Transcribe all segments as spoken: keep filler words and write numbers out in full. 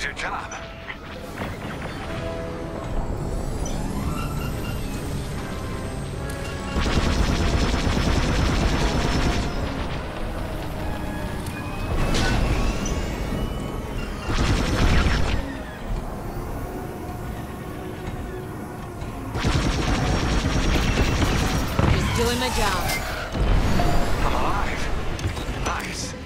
your job. Just doing my job. I'm alive. Nice.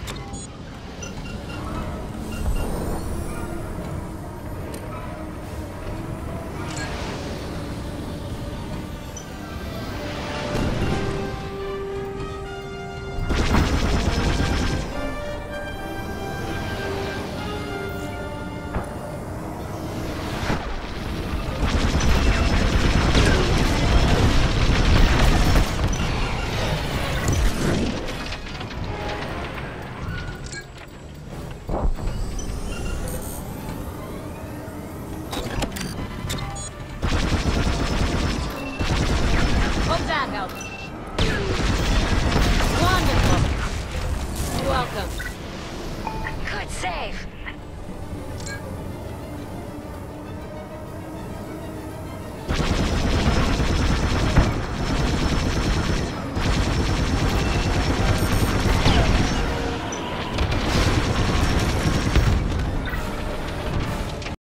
Hope that helps. Wonderful. Welcome. Good save.